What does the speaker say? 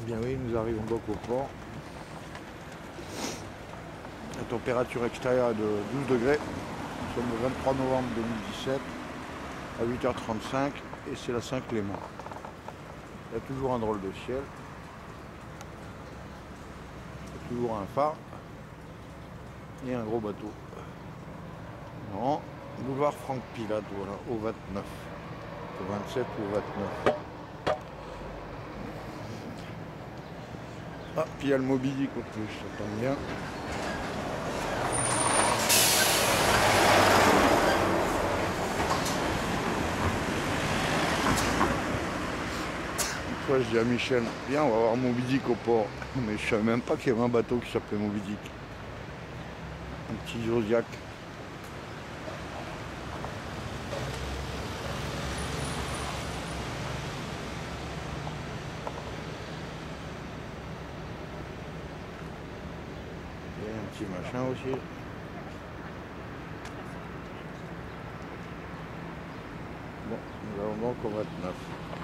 Bien oui, nous arrivons donc au port. La température extérieure est de 12 degrés. Nous sommes le 23 novembre 2017 à 8h35 et c'est la Saint-Clément. Il y a toujours un drôle de ciel. Il y a toujours un phare et un gros bateau. Non, boulevard Franck Pilate, voilà, au 29. Au 27 ou au 29. Ah, puis il y a le Moby Dick en plus, ça tombe bien. Une fois, je dis à Michel, viens, on va voir Moby Dick au port. Mais je savais même pas qu'il y avait un bateau qui s'appelait Moby Dick. Un petit Zodiac. Et un petit machin aussi. Bon, nous allons donc au 29.